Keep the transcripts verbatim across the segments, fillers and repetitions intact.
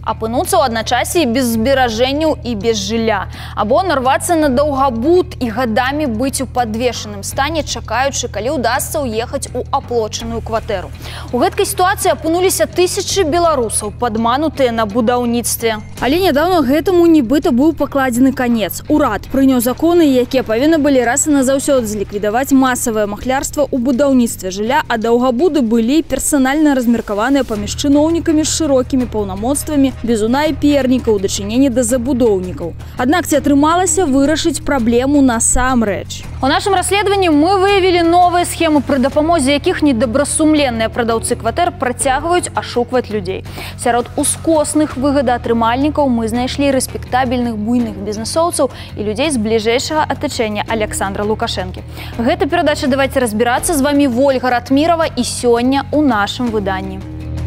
Апынуцца ў адначасі без зберажэнняў і без жылля. Або нарвацца на даўгабуд і гадамі быць у падвешаным стане, чакаючы, калі ўдасца ўехаць у аплочаную кватэру. У гэткай сітуацыі апынуліся тысячы беларусаў, падманутыя на будаўніцтве. Але нядаўна гэтаму нібыта быў пакладзены канец. Урад прыняў законы, якія павінны былі раз і назаўсёды зліквідаваць масавае махлярства ў будаўніцтве жылля, а даўгабуды былі персанальна размеркаваныя паміж чыноўнікамі з шырокімі паўнамоцтвамі, без унайпернікаў, дачынення да забудоўнікаў. Аднак ці атрымалася вырашыць праблему насамрэч? У нашым расследаванні мы выявілі новыя схемы, пры дапамозе якіх недобрасумленныя прадаўцы кватэр працягваюць ашукваць людзей. Сярод ускосных выгадаатрымальнікаў мы знайшлі рэспектабельных буйных бізнесоўцаў і людзей з бліжэйшага атачэння Александра Лукашэнкі. Гэта перадача «Давайте разбирацца». З вами Вольга Ратмирова, і сёння у нашым выданні.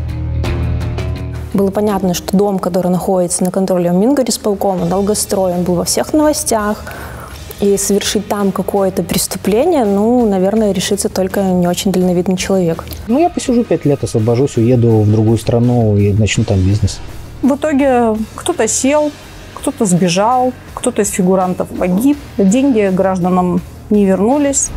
Было понятно, что дом, который находится на контроле у Мингорисполкома, долгострой, он был во всех новостях. И совершить там какое-то преступление, ну, наверное, решится только не очень дальновидный человек. Ну, я посижу пять лет, освобожусь, уеду в другую страну и начну там бизнес. В итоге кто-то сел, кто-то сбежал, кто-то из фигурантов погиб. Деньги гражданам не вернулись.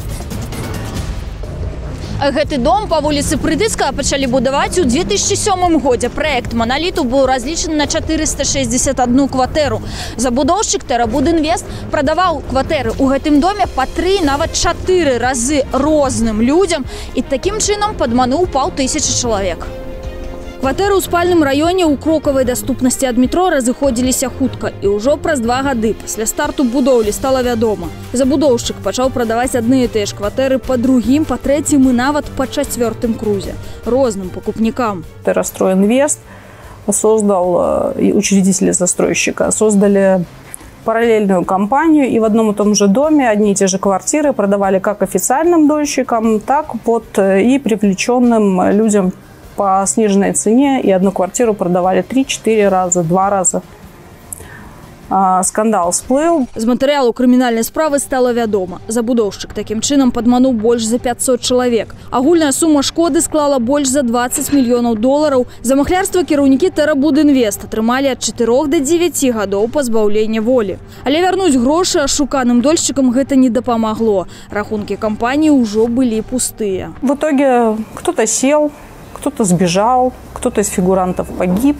Гэты дом па вуліцы Прыдыцкага пачалі будаваць у две тысячи сёмым годзе. Праект «Монолиту» быў разлічаны на четыреста шестьдесят одну кватэру. Забудоўшчык «Тэрабудінвест» прадаваў кватэры ў гэтым доме па тры, нават чатыры разы розным людзям і такім чынам падмануў паўтысячы чалавек. Кватэры ў спальным раёне ў крокавай даступнасці ад метро разыходзіліся хутка. І ўжо праз два гады пасля старту будоўлі стала вядома. Забудоўшчык пачаў прадаваць адны і тыя ж кватэры па другім, па трэцім і нават па чацвёртым крузе. Розным покупникам. «Террастройинвест» создал, и учредители застройщика создали параллельную компанию, и в одном и том же доме одни и те же квартиры продавали как официальным дольщикам, так вот и привлеченным людям по сниженной цене, и одну квартиру продавали три-четыре раза, два раза. А, скандал всплыл. З матэрыялу крымінальнай справы стала вядома. Забудоўшчык такім чынам падмануў больш за пятьсот чалавек. Агульная сума шкоды склала больш за двадцать мільёнаў долараў. За махлярства кіраўнікі «Тэрабудінвест» атрымалі ад чатырох да дзевяці гадоў пазбаўлення волі. Але вярнуць грошы ашуканым дольшчыкам гэта не дапамагло. Рахункі кампаніі ўжо былі пустыя. В итоге кто-то сел, кто-то сбежал, кто-то из фигурантов погиб.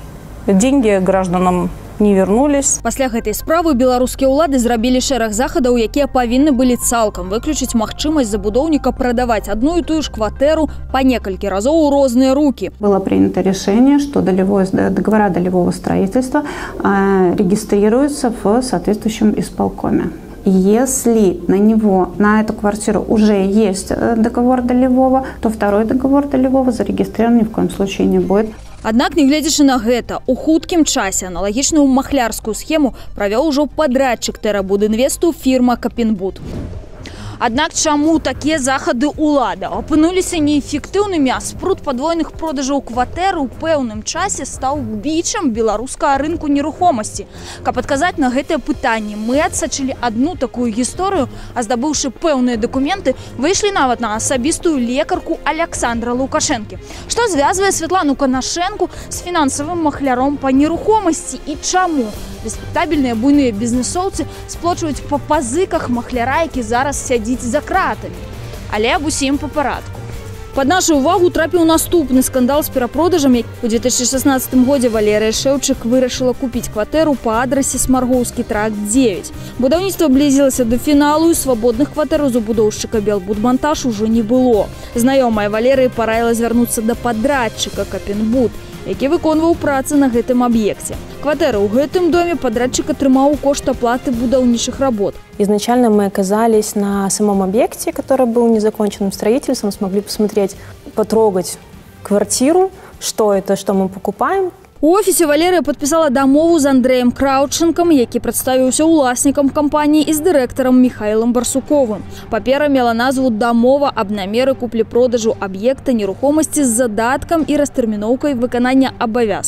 Деньги гражданам не вернулись. Пасля гэтай справы беларускія ўлады зрабілі шэраг захадаў, якія павінны былі цалкам выключыць магчымасць забудоўніка прадаваць одну і тую ж кватэру па некалькі разоў у розныя рукі. Было принято решение, что долевое, договора долевого строительства э, регистрируются в соответствующем исполкоме. Если на него, на эту квартиру уже есть договор долевого, то второй договор долевого зарегистрирован ни в коем случае не будет. Аднак, нягледзячы на гэта, у хуткім часе аналагічную махлярскую схему правёў ужо падрадчык «Тэрабудінвесту» фірма «Капінбуд». Аднак чаму такія захады ўлада апынуліся неэфектыўнымі, а спрут падвойных продажаў кватэр у пэўным часе стаў бічам беларускага рынку нерухомасці? Каб адказаць на гэтае пытанне, мы адсачылі адну такую гісторыю, а здабыўшы пэўныя дакументы, выйшлі нават на асабістую лекарку Александра Лукашэнкі. Што звязвае Святлану Канашэнку з фінансавым махляром па нерухомасці і чаму рэспектабельныя буйныя бізнесоўцы сплочваюць па пазыках махляра, які зараз сядзіць за кратамі. Але аб усім па парадку. Пад нашу увагу трапіў наступны скандал з перапродажам. У две тысячи шестнадцатым годзе Валерыя Шэўчык вырашыла купіць кватэру па адрасе Смаргоўскі тракт дзевяць. Будаўніцтва блізілася да фіналу, і свабодных кватэр у забудоўшчыка «Белбудмантаж» ужо не было. Знаёмая Валерыі параіла звярнуцца да падрадчыка «Капінбуд», які выконваў працы на гэтым аб'екце. Кватэры ў гэтым доме падрадчык атрымаў кошт аплаты будаўнічых работ. Изначально мы оказались на самом объекте, который был незаконченным строительством, смогли посмотреть, потрогать квартиру, что это, что мы покупаем. У офісе Валерыя падпісала дамову з Андрэем Краўчынкам, які прадставіўся ўласнікам кампаніі і з дырэктарам Міхаілам Барсуковым. Папера мела назву «Дамова аб намеры куплі-продажу аб'екта нерухомасці з задаткам і растэрміноўкай выканання абавязкаў».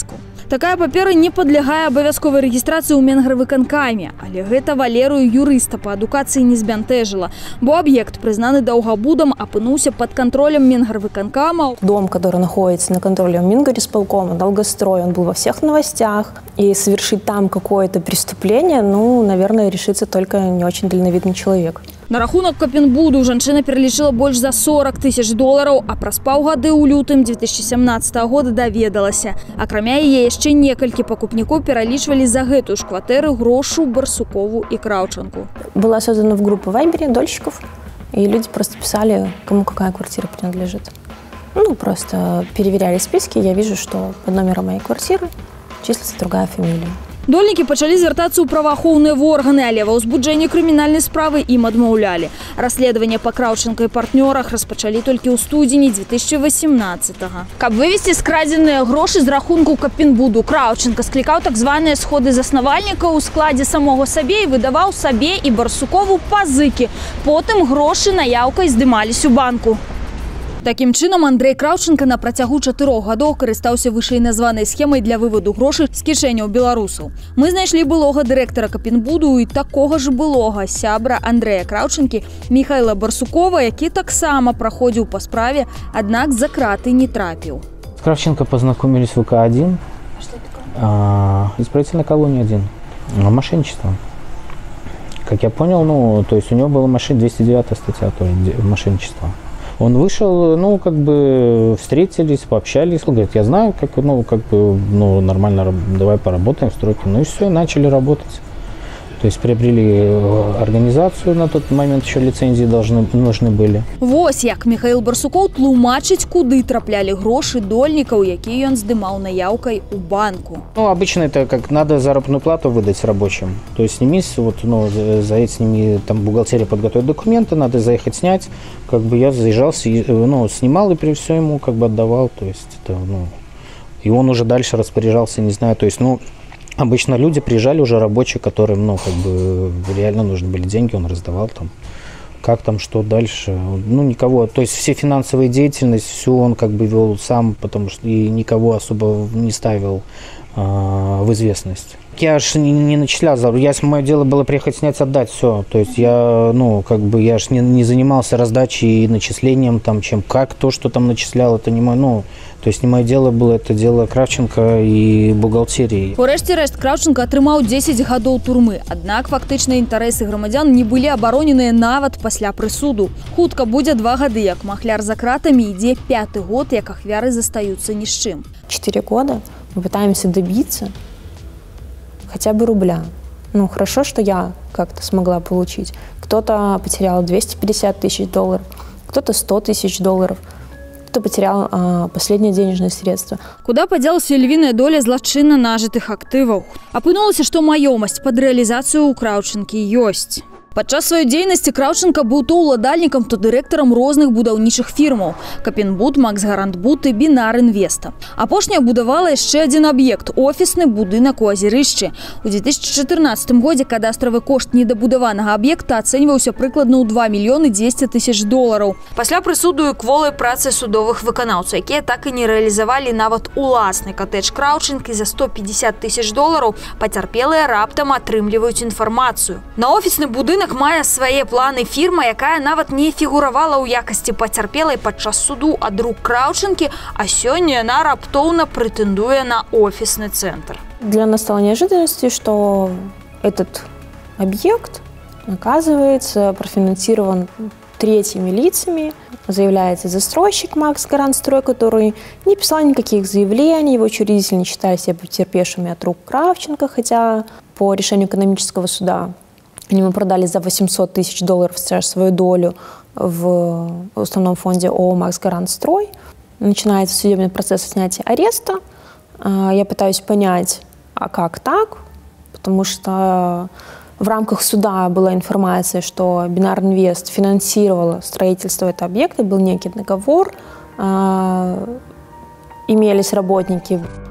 Такая папера не падлягае абавязковай рэгістрацыі ў Менгарвыканкаме, але гэта Валерыю юрыста па адукацыі не збянтэжыла, бо аб'ект, прызнаны даўгабудам, апынуўся пад контролем Менгарвыканкама. Дом, который находится на контроле Мингорисполкома, долгострой, он был во всех новостях, и совершить там какое-то преступление, ну, наверное, решится только не очень дальновидный человек. На рахунок Капінбуду жанчына пералічыла больш за сорок тысяч долараў, а праз паўгады ў лютым две тысячи семнадцатого года даведалася. Акрамя яе яшчэ некалькі пакупнікоў пералічвалі за гэтую ж кватэру Грошу, Барсукову и Кравченку. Была создана в группе Вайбере дольщиков, и люди просто писали, кому какая квартира принадлежит. Ну, просто переверяли списки, я вижу, что под номером моей квартиры числится другая фамилия. Дольнікі пачалі звяртацца ў праваахоўныя органы, але ва ўзбуджэнні крымінальнай справы ім адмаўлялі. Расследаванне па Кравченка і партнёрах распачалі толькі ў студзені две тысячи восемнадцатого. Каб вывесці скрадзеныя грошы з рахунку Капінбуду, Кравченка склікаў так званыя сходы заснавальніка ў складзе самого сабе і выдаваў сабе і Барсукову пазыкі. Потым грошы наяўкай здымались у банку. Таким чынам, Андрей Кравченко на працягу чатырох гадоў карыстаўся вышэйназванай схемай для выводу грошай з кішэняў беларусаў. Мы знайшлі былога дырэктара Капінбуду і такога ж былога сябра Андрэя Кравченкі Михайла Барсукова, які таксама праходзіў па справе, аднак за краты не трапіў. С Кравченко познакомились в ВК один. А что это такое? Исправительная колония один. Мошенничество. Как я понял, ну, то есть у него была машина двести девятая статья, то есть мошенничество. Он вышел, ну, как бы встретились, пообщались. Он говорит, я знаю, как, ну, как бы, ну, нормально, давай поработаем в стройке. Ну и все, и начали работать. То есть приобрели организацию, на тот момент еще лицензии должны, нужны были. Вось як Михаил Барсуков тлумачыць, куды траплялі грошы дольнікаў, якія ён здымаў наяўкай у банку. Ну, обычно это как надо заработную плату выдать рабочим. То есть снимись, вот, ну, заедь с ними, там бухгалтерия подготовит документы, надо заехать снять. Как бы я заезжал, ну, снимал и при все ему как бы отдавал. То есть это, ну, и он уже дальше распоряжался, не знаю, то есть, ну, обычно люди приезжали уже рабочие, которым, ну, как бы реально нужны были деньги, он раздавал там. Как там, что дальше, ну, никого, то есть все финансовые деятельность, всю он как бы вел сам, потому что и никого особо не ставил а, в известность. Я ж не, не начислял, я, мое дело было приехать снять, отдать, все. То есть я, ну, как бы, я ж не, не занимался раздачей и начислением, там, чем, как, то, что там начислял, это не мое, ну, то есть не мое дело было, это дело Кравченко и бухгалтерии. Урэшце-рэшт, Кравченко атрымаў дзесяць гадоў турмы, аднак фактычныя інтарэсы грамадзян не былі абароненыя нават пасля прысуду. Хутка будзе два гады, як махляр за кратамі, ідзе пяты год, як ахвяры застаюцца ні з чым. Четыре года мы пытаемся добиться хотя бы рубля. Ну, хорошо, что я как-то смогла получить. Кто-то потерял двести пятьдесят тысяч долларов, кто-то сто тысяч долларов, кто-то потерял а, последние денежные средства. Куда падзелася львіная доля злачынна нажытых актываў? Апынулася, што маёмасць пад рэалізацыю ў Кравченкі ёсць. Падчас сваёй дзейнасці Кравченко быў то ўладальнікам, то дырэктарам розных будаўнічых фірмаў – Капінбуд, Максгарантбуд і Бінар Інвеста. Апошняя будавала яшчэ адзін аб'ект – офісны будынак у Азерышчы. У две тысячи чатырнаццатым годзе кадастравы кошт недабудаванага аб'екта ацэньваўся прыкладна ў два мільёны дзвесце тысяч долараў. Пасля прысуду і кволай працы судовых выканаўцаў, якія так і не рэалізавалі нават уласны катэдж Кравченкі за сто пятьдесят тысяч долараў, пацярпелыя раптам атрымліваюць інфармацыю. На офісны будынак мае свае планы фірма, якая нават не фігуравала ў якасці пацярпелай падчас суду ад рук Кравченкі, а сёння яна раптоўна прэтэндуе на офісны цэнтр. Для нас стало неожиданностью, что этот объект, оказывается, профинансирован третьими лицами. Заявляется застройщик Макс Гарантстрой, который не писал никаких заявлений, его учредители не считали себя потерпевшими от рук Кравченко, хотя по решению экономического суда они ему продали за восемьсот тысяч долларов свою долю в основном фонде ООО «Макс Гарантстрой». Начинается судебный процесс снятия ареста. Я пытаюсь понять, а как так? Потому что в рамках суда была информация, что Бинар Инвест финансировала строительство этого объекта, был некий договор, имелись работники.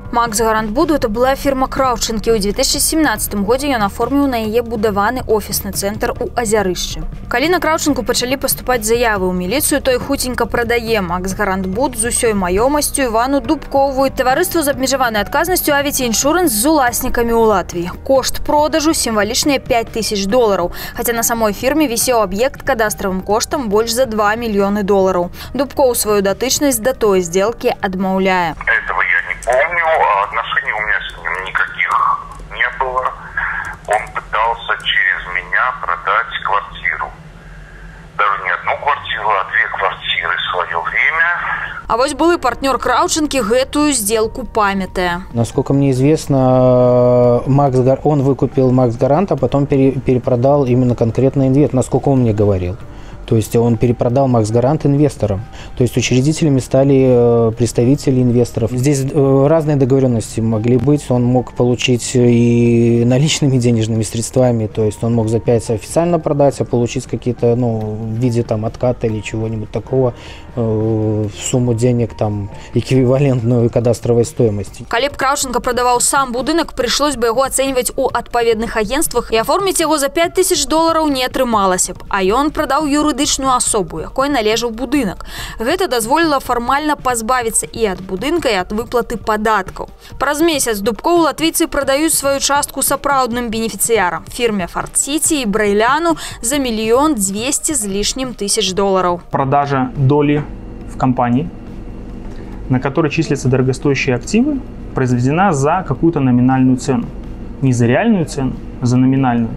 Макс Гарант Буду это была фирма Краўчынкі. У две тысячи семнадцатым годзе ён аформіў на яе будаваны офісны цэнтр у Азярышчы. Калі на Краўчынку пачалі паступаць заявы ў міліцыю, той хуценька прадае Макс Гарант Буд з усёй маёмасцю Івану Дубкову, таварыству з абмежаванай адказнасцю Авіці Іншуранс з уласнікамі ў Латвіі. Кошт продажу сімвалічныя пять тысяч долараў, хаця на самой фірме вісеў аб'ект кадастравым коштам больш за два мільёны долараў. Дубкоў сваю датычнасць да той сделкі адмаўляе. Этого я не помню, а отношений у меня с ним никаких не было. Он пытался через меня продать квартиру. Даже не одну квартиру, а две квартиры в свое время. А вось былы партнёр Краўчынкі гэтую сделку памятае. Насколько мне известно, Макс Гар... он выкупил Макс Гарант, а потом пере... перепродал именно конкретно инвестор, насколько он мне говорил. То есть он перепродал Макс Гарант инвесторам. То есть учредителями стали представители инвесторов. Здесь разные договоренности могли быть. Он мог получить и наличными денежными средствами. То есть он мог за пять официально продать, а получить какие-то, ну, в виде там отката или чего-нибудь такого, э, сумму денег там эквивалентную кадастровой стоимости. Калі б Краўчынка прадаваў сам будынак, прыйшлось бы яго ацэньваць у адпаведных агентствах, і аформіць яго за пять тысяч долараў не атрымалася б. А ён прадаў юрыдычную асобу, якой належаў будынак. Гэта дазволіла фармальна пазбавіцца і ад будынка, і ад выплаты падаткаў. Праз месяц Дубкоў латвійцы прадаюць сваю частку сапраўдным бенефіцыярам – фірме Форт Сити і Брейляну за миллион двести з лишним тысяч долларов. Продажа доли в компании, на которой числятся дорогостоящие активы, произведена за какую-то номинальную цену. Не за реальную цену, а за номинальную.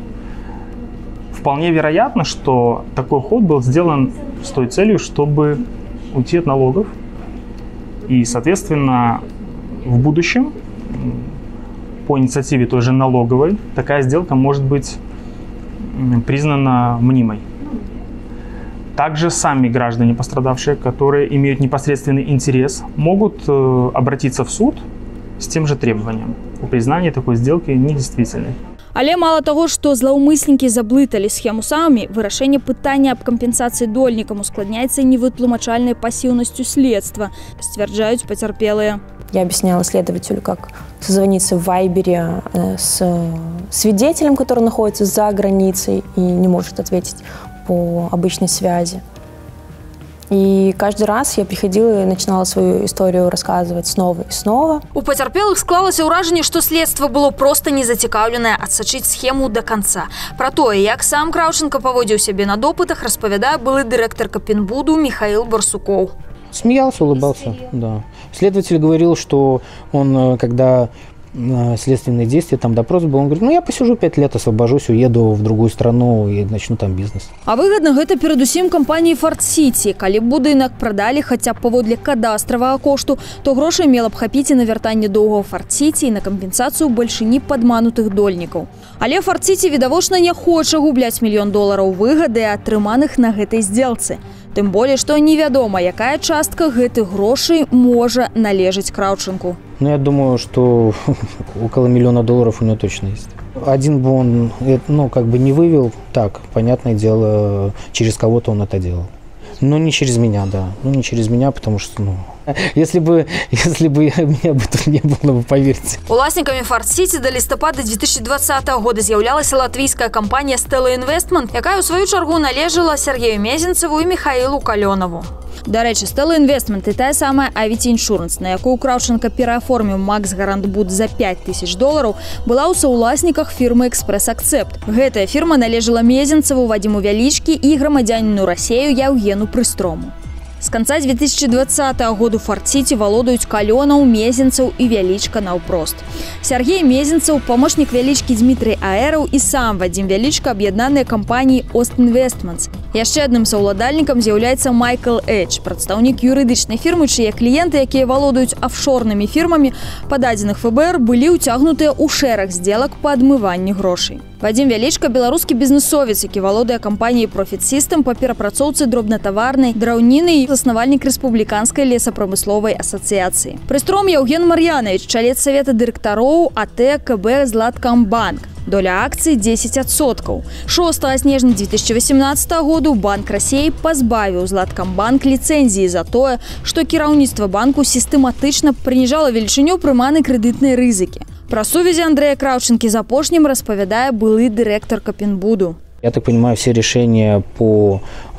Вполне вероятно, что такой ход был сделан с той целью, чтобы уйти от налогов. И, соответственно, в будущем, по инициативе той же налоговой, такая сделка может быть признана мнимой. Также сами граждане, пострадавшие, которые имеют непосредственный интерес, могут обратиться в суд с тем же требованием о признании такой сделки недействительной. Але мало того, што злаўмыснікі заблыталі схему самі, вырашэнне пытання аб кампенсацыі дольнікам ускладняецца невытлумачальнай пассіўнасцю следства, сцвярджаюць пацярпелыя. Я объясняла следователю, как созвониться в Вайбере с свидетелем, который находится за границей и не может ответить по обычной связи. И каждый раз я приходила и начинала свою историю рассказывать снова и снова. У пацярпелых склалася ўражанне, што следства было проста незацікаўленае адсачыць схему до конца. Пра тое, як сам Краўчынка паводзіў сябе на допытах, распавядае былы дырэктар Капінбуду Михаил Барсуков. Смеялся, улыбался, да. Следователь говорил, что он, когда следственные действия, там допрос был, он говорит, ну я посижу пять лет, освобожусь, уеду в другую страну и начну там бизнес. А выгодно гэта перадусім кампаніі Форт Сити. Калі б будынак прадалі хаця б паводле кадастравага кошту, то грошай мела б хапіць і на вяртанне доўгаў Форт Сити і на кампенсацыю бальшыні падманутых дольнікаў. Але Форт Сити відавочна не хоча губляць мільён долараў выгады, атрыманых на гэтай здзелцы. Тым болей, што невядома, якая частка гэтых грошай можа належаць Краўчынку. Ну, я думаю, что около миллиона долларов у него точно есть. Один бы он, ну, как бы не вывел, так, понятное дело, через кого-то он это делал. Но не через меня, да. Ну, не через меня, потому что, ну, если бы, если бы меня бы тут не было, бы, поверьте. Уласнікамі Форт Сити до лістапада две тысячи двадцатого года з'яўлялася латвійская кампанія Stella Investment, якая ў сваю чаргу належала Сергею Мезенцеву і Михаилу Калёнову. Дарэчы, Stella Investment і тая самая Авіці Іншуранс, на якую Краўчынка перааформіў Макс Гарант Буд за пять тысяч долараў, была ў саўласніках фірмы Экспресс Акцепт. Гэтая фірма належала Мезенцеву, Вадзіму Вялічкі і грамадзяніну Расею Яўгену Прыстрому. С конца две тысячи двадцатого года Форт Сити валодаюць Калёнаў, Мезенцаў і Вялічка наўпрост. Сергей Мезенцаў, помощник Вялічкі Дмітрый Аэраў і сам Вадзім Вялічка аб'яднаныя кампаніі Ост Інвестментс. Яшчэ адным саўладальнікам з'яўляецца Майкл Эдж, прадстаўнік юрыдычнай фірмы, чые кліенты, якія валодаюць офшорнымі фірмамі, па дадзеных эф бэ эр былі ўцягнутыя ў шэраг здзелак па адмыванні грошай. Вадзім Вялічка – беларускі бізнесовец, які валодае кампаніяй Profit System па перапрацоўцы дробнатаварнай драўніны і заснавальнік рэспубліканскай лесапрамысловай асацыяцыі. Прыстром Яўген Мар'янович, чалец савета дырэктароў АТ КБ Златкамбанк. Доля акцый десять адсоткаў. шостага снежня две тысячи восемнадцатага году Банк России пазбавіў Златкамбанк лицензии за тое, што кіраўніцтва банку сістэматычна прыніжала велічыню прыманай крэдытнай рызыкі. Пра сувязі Андрэя Краўчынкі з апошнім распавядае былы дырэктар Капинбуду. Я так понимаю, все решения по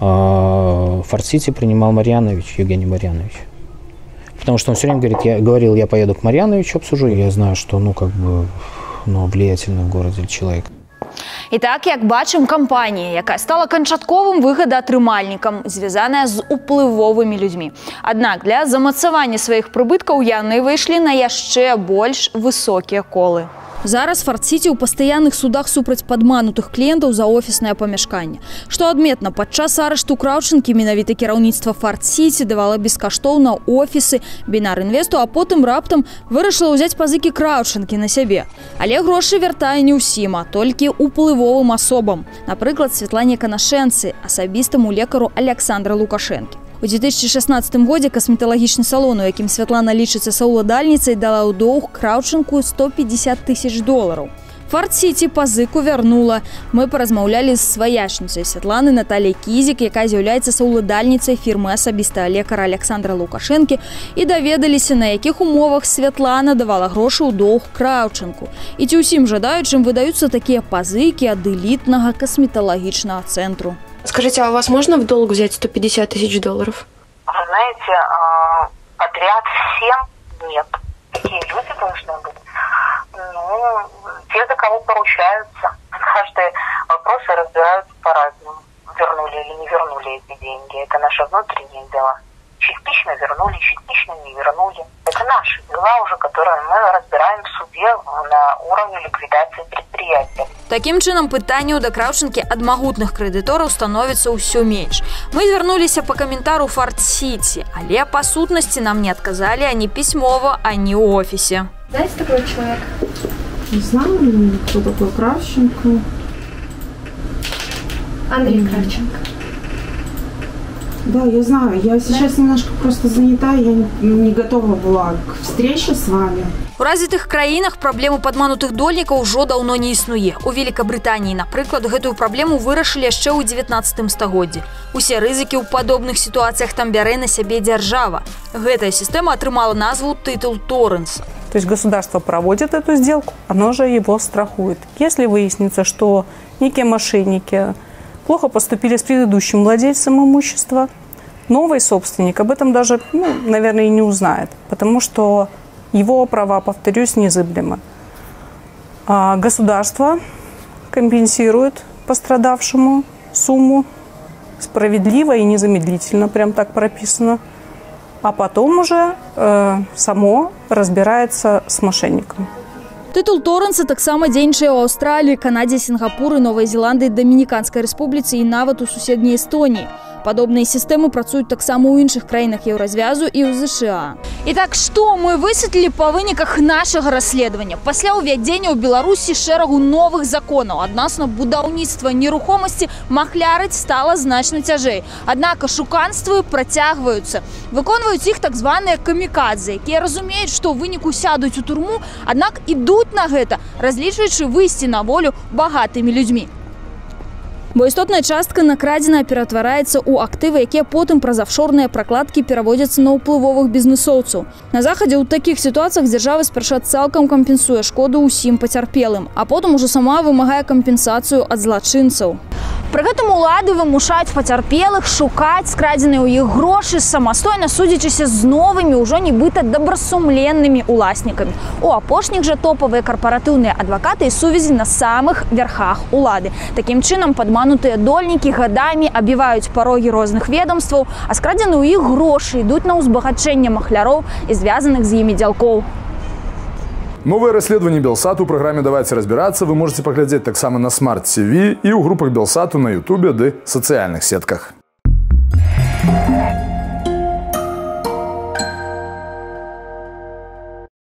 э, Форт-Сити принимал Марьянович, Евгений Марьянович. Потому что он все время говорит, я говорил, я поеду к Марьяновичу, обсужу. Я знаю, что, ну, как бы, ну, влиятельный в городе человек. І так, як бачым, кампанія, якая стала канчатковым выгадаатрымальнікам, звязаная з уплывовымі людзьмі. Аднак для замацавання сваіх прыбыткаў яны выйшлі на яшчэ больш высокія колы. Зараз Форт-Сити ў пастаянных судах супраць падманутых кліентаў за офіснае памяшканне. Што адметна, падчас арышту Краўчынкі менавіта кіраўніцтва Форт-Сити давала бескаштоўна офісы Бінар Інвесту, а потым раптам вырашыла ўзяць пазыкі Краўчынкі на сябе. Але грошы вяртае не ўсім, а толькі уплывовым асобам. Напрыклад, Святлане Канашэнцы, асабістаму лекару Александра Лукашэнкі. У две тысячи шестнадцатым годзе касметалагічны салон, у якім Святлана лічыцца саўладальніцай, дала ў доўг Краўчынку сто пятьдесят тысяч долараў. Форт-Сити пазыку вярнула. Мы паразмаўлялі з сваячніцай Святланы Натальяй Кізік, якая з'яўляецца саўладальніцай фірмы асабістага лекара Александра Лукашэнкі, і даведаліся, на якіх умовах Святлана давала грошы ў доўг Краўчынку. І ці ўсім жадаючым выдаюцца такія пазыкі ад элітнага касметалагічнага цэнтру. Скажите, а у вас можно в долг взять сто пятьдесят тысяч долларов? Вы знаете, подряд всем нет. Такие люди должны быть. Ну, те, за кого поручаются. Каждый вопрос разбираются по-разному. Вернули или не вернули эти деньги. Это наше внутреннее дело. Частично вернули, частично не вернули. Это наши дела уже, которые мы разбираем в суде на уровне ликвидации предприятия. Таким чынам, пытанняў да Краўчынкі ад магутных крэдытораў становіцца ўсё менш. Мы звярнуліся па каментару Форт-Сити, але па сутнасці нам не адказалі ані пісьмова, ані ў офісе. Знаете такого человека? Не знаю, кто такой Кравченко. Андрей mm-hmm. Кравченко. Да, я знаю. Я сейчас да? немножко просто занята, я не, не готова была к встрече с вами. У развітых краінах праблему падманутых дольнікаў ўжо даўно не існуе. У Великабрытаніі, напрыклад, гэтую праблему вырашылі яшчэ ў дзевятнаццатым стагоддзі. Усе рызыкі ў падобных сітуацыях там бярэ на сябе дзяржава. Гэтая сістэма атрымала назву тытул Торренса. То есть государство проводит эту сделку, оно же его страхует. Если выяснится, что некие мошенники плохо поступили с предыдущим владельцем имущества, новый собственник об этом даже, ну, наверное, и не узнает, потому что его права, повторюсь, незыблемы. А государство компенсирует пострадавшему сумму справедливо и незамедлительно, прям так прописано, а потом уже э, само разбирается с мошенником. Тытул Торренса таксама дзейнічае ў Аўстраліі, Канадзе, Сінгапуры, Новай Зеландыі, Дамініканскай рэспубліцы і нават у суседняй Эстоніі. Падобныя сістэмы працуюць таксама ў іншых краінах Еўразвязу і ў ЗША. Итак, што мы высветлілі па выніках нашага расследавання? Пасля ўвядзення ў Беларусі шэрагу новых законаў адносна будаўніцтва нерухомасці махлярыць стала значна цяжэй. Аднак ашуканствы працягваюцца. Выконваюць іх так званыя камікадзе, якія разумеюць, што ў выніку сядуць у турму, аднак ідуць на гэта, разлічваючы выйсці на волю багатымі людзьмі. Бо істотная частка накрадзеная ператвараецца ў актывы, якія потым праз афшорныя пракладкі пераводзяцца на ўплывовых бізнэсоўцаў. На захадзе ў такіх сітуацыях дзяржава спярша цалкам кампенсуе шкоду ўсім пацярпелым, а потым ужо сама вымагае кампенсацыю ад злачынцаў. Пры гэтым улады вымушаюць пацярпелых шукаць скрадзеныя ў іх грошы, самастойна судзячыся з новымі, ўжо нібыта добрасумленнымі уласнікамі. У апошніх жа топавыя карпаратыўныя адвакаты і сувязі на самых верхах улады. Такім чынам падманутыя дольнікі гадамі абіваюць парогі розных ведомстваў, а скрадзеныя ў іх грошы ідуць на ўзбагачэнне махляроў і звязаных з імі дзялкоў. Новое расследование Белсату в программе «Давайте разбираться» вы можете поглядеть так само на Smart ти ви и у группах Белсату на ютубе да социальных сетках.